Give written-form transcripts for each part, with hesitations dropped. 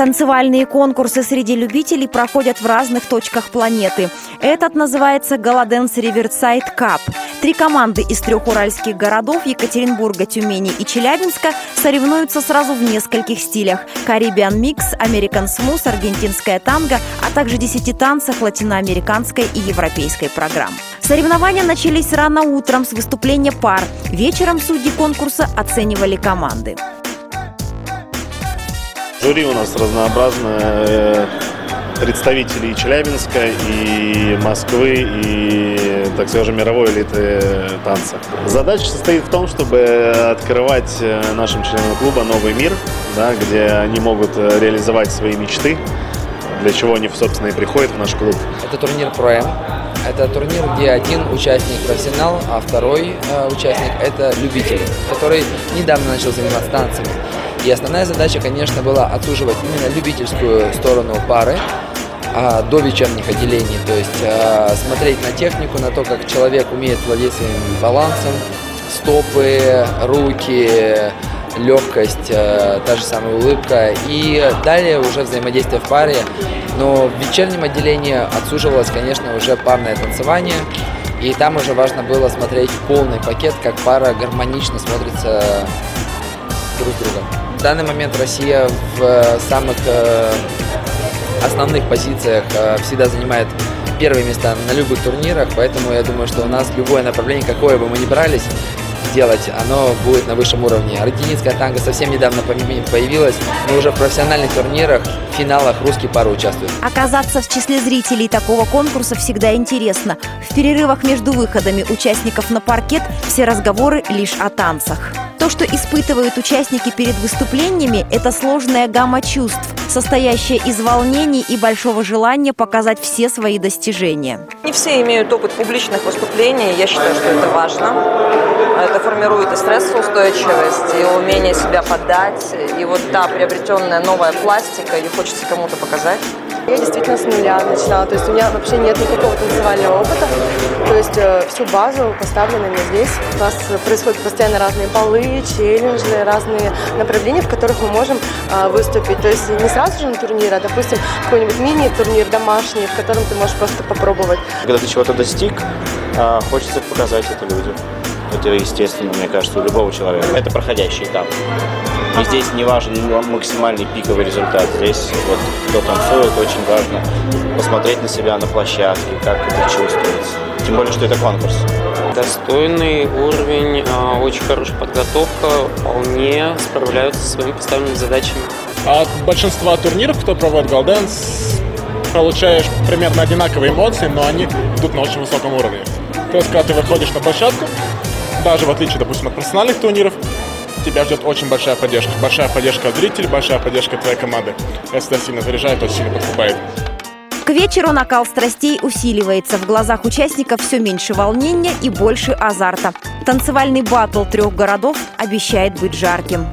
Танцевальные конкурсы среди любителей проходят в разных точках планеты. Этот называется Galadance Riverside Cup. 3 команды из 3 уральских городов – Екатеринбурга, Тюмени и Челябинска – соревнуются сразу в нескольких стилях – Caribbean Mix, American Smooth, аргентинская танго, а также 10 танцах латиноамериканской и европейской программ. Соревнования начались рано утром с выступления пар. Вечером судьи конкурса оценивали команды. Жюри у нас разнообразное, представители и Челябинска, и Москвы, и, так скажем, мировой элиты танца. Задача состоит в том, чтобы открывать нашим членам клуба новый мир, да, где они могут реализовать свои мечты, для чего они, собственно, и приходят в наш клуб. Это турнир Pro-Am. Это турнир, где один участник профессионал, а второй участник – это любитель, который недавно начал заниматься танцами. И основная задача, конечно, была отсуживать именно любительскую сторону пары до вечерних отделений. То есть смотреть на технику, на то, как человек умеет владеть своим балансом, стопы, руки, легкость, та же самая улыбка. И далее уже взаимодействие в паре. Но в вечернем отделении отсуживалось, конечно, уже парное танцевание. И там уже важно было смотреть полный пакет, как пара гармонично смотрится друг с другом. В данный момент Россия в самых основных позициях всегда занимает первые места на любых турнирах, поэтому я думаю, что у нас любое направление, какое бы мы ни брались делать, оно будет на высшем уровне. Аргентинская танго совсем недавно появилась, но уже в профессиональных турнирах, в финалах русские пары участвуют. Оказаться в числе зрителей такого конкурса всегда интересно. В перерывах между выходами участников на паркет все разговоры лишь о танцах. То, что испытывают участники перед выступлениями, это сложная гамма чувств, состоящая из волнений и большого желания показать все свои достижения. Не все имеют опыт публичных выступлений. Я считаю, что это важно. Это формирует и стрессоустойчивость, и умение себя подать. И вот та приобретенная новая пластика, ее хочется кому-то показать. Я действительно с нуля начинала, то есть у меня вообще нет никакого танцевального опыта, то есть всю базу поставлена мне здесь. У нас происходят постоянно разные баллы, челленджи, разные направления, в которых мы можем выступить. То есть не сразу же на турнир, а, допустим, какой-нибудь мини-турнир домашний, в котором ты можешь просто попробовать. Когда ты чего-то достиг, хочется показать это людям. Это естественно, мне кажется, у любого человека. Это проходящий этап. И здесь не важен максимальный пиковый результат. Здесь вот кто танцует, очень важно посмотреть на себя на площадке, как это чувствуется. Тем более, что это конкурс. Достойный уровень, очень хорошая подготовка, вполне справляются со своими поставленными задачами. От большинства турниров, кто проводит Galadance, получаешь примерно одинаковые эмоции, но они идут на очень высоком уровне. То есть, когда ты выходишь на площадку, даже в отличие, допустим, от профессиональных турниров, тебя ждет очень большая поддержка. Большая поддержка от зрителей, большая поддержка твоей команды. Это всегда сильно заряжает, очень сильно подкупает. К вечеру накал страстей усиливается. В глазах участников все меньше волнения и больше азарта. Танцевальный баттл 3 городов обещает быть жарким.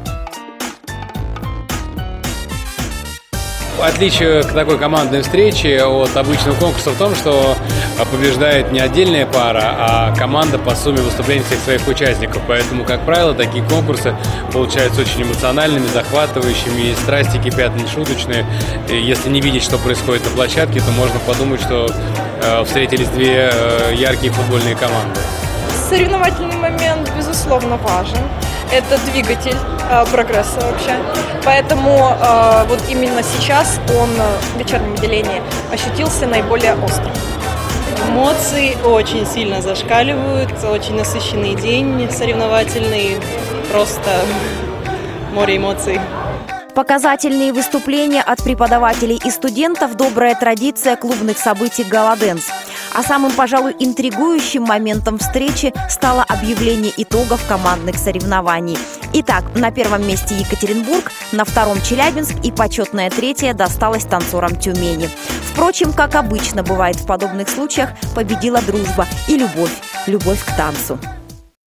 Отличие к такой командной встрече от обычного конкурса в том, что побеждает не отдельная пара, а команда по сумме выступлений всех своих участников. Поэтому, как правило, такие конкурсы получаются очень эмоциональными, захватывающими, и страсти кипят нешуточные. И если не видеть, что происходит на площадке, то можно подумать, что встретились 2 яркие футбольные команды. Соревновательный момент, безусловно, важен. Это двигатель прогресса вообще. Поэтому вот именно сейчас он в вечернем отделении ощутился наиболее остро. Эмоции очень сильно зашкаливают, очень насыщенный день соревновательный, просто море эмоций. Показательные выступления от преподавателей и студентов – добрая традиция клубных событий Galadance. А самым, пожалуй, интригующим моментом встречи стало объявление итогов командных соревнований. Итак, на 1-м месте Екатеринбург, на 2-м Челябинск и почетное 3-е досталось танцорам Тюмени. Впрочем, как обычно бывает в подобных случаях, победила дружба и любовь к танцу.